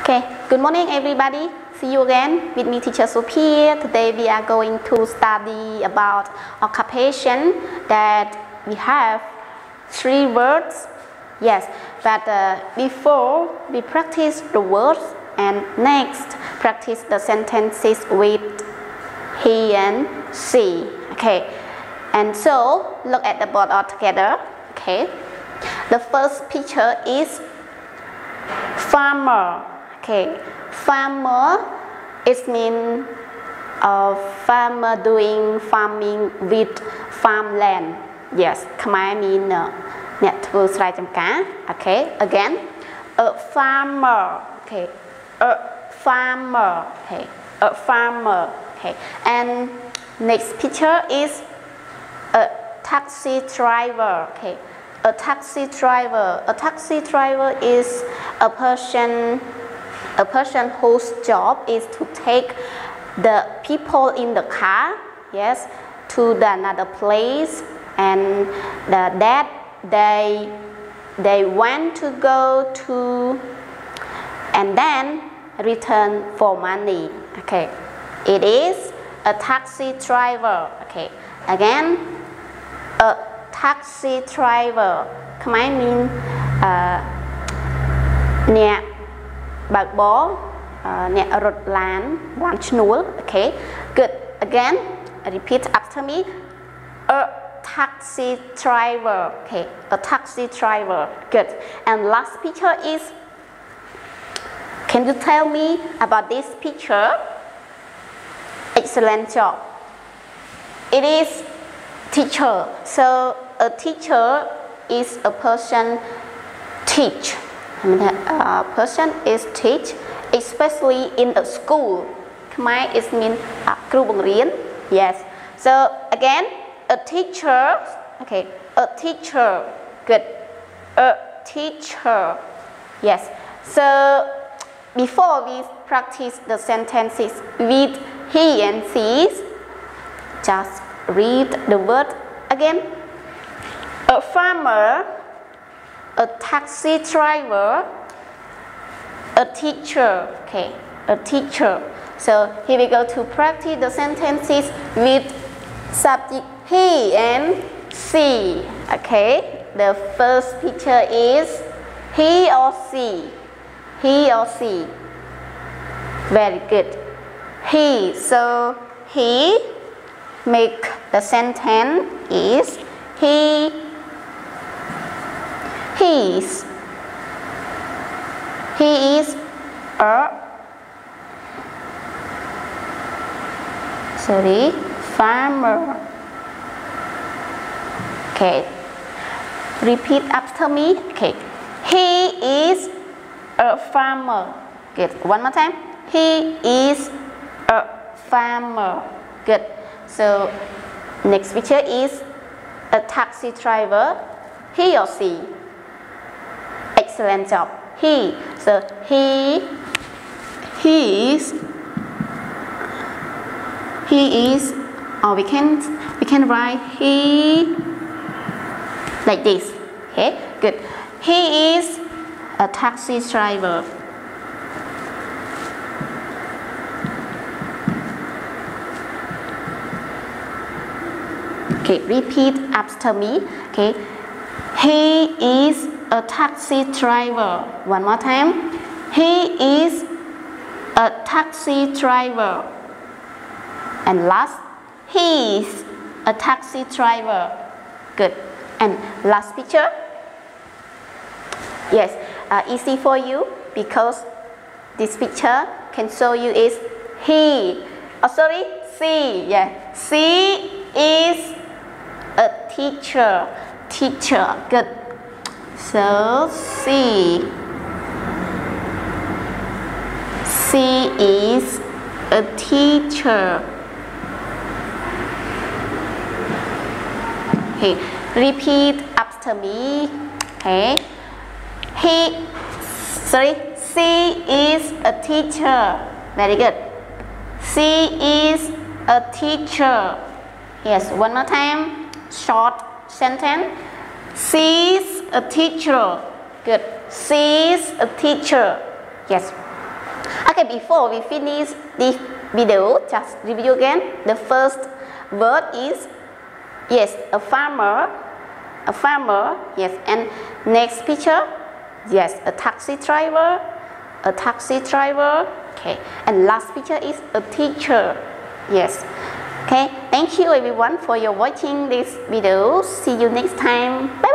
Okay, good morning everybody. See you again with me, teacher Sophia. Today we are going to study about occupation that we have 3 words. Yes, but before we practice the words and next practice the sentences with he and she. Okay, and so look at the board all together. Okay, the first picture is farmer. Okay, farmer it means farmer doing farming with farmland. Yes, ខ្មែរ mean អ្នកធ្វើស្រែចម្ការ Okay, again a farmer. Okay, a farmer. Okay, a farmer. Okay, and next picture is a taxi driver. Okay, a taxi driver. A taxi driver is a person whose job is to take the people in the car, yes, to another place, and that they want to go to, and then return for money. Okay, it is a taxi driver. Okay, again, a taxi driver. ខ្មែរ mean អ្នកបើកបរ អ្នករត់ឡានឈ្នួល Okay, good. Again, repeat after me. A taxi driver. Okay, a taxi driver. Good. And last picture is, can you tell me about this picture? Excellent job. It is teacher. So a teacher is a person teach. A person is teach, especially in a school. ខ្មែរ is mean គ្រូបង្រៀន Yes. So again, a teacher. Okay, a teacher. Good. A teacher. Yes. So before we practice the sentences with he and she, just read the word again. A farmer, a taxi driver, a teacher. Okay, a teacher. So here we go to practice the sentences with subject he and she. Okay, the first picture is he or she. He or she. Very good. He. So he make the sentence is he is a farmer. Okay, repeat after me. Okay, he is a farmer. Good. One more time. He is a farmer. Good. So next picture is a taxi driver. He or she. Excellent job. He. So he is, or we can write he like this. Okay, good. He is a taxi driver. Okay, repeat after me. Okay, he is a taxi driver. One more time. He is a taxi driver. And last, he is a taxi driver. Good. And last picture. Yes, easy for you because this picture can show you is he. Oh, sorry, she. Yeah, she is a teacher. Teacher. Good. So she is a teacher. Okay, repeat after me. Okay, she is a teacher. Very good. She is a teacher. Yes, one more time. Short sentence. She's a teacher. Good. She's a teacher. Yes. Okay, before we finish this video, just review again. The first word is, yes, a farmer, yes, and next picture, yes, a taxi driver, okay, and last picture is a teacher, yes. Okay, thank you everyone for your watching this video. See you next time. Bye bye.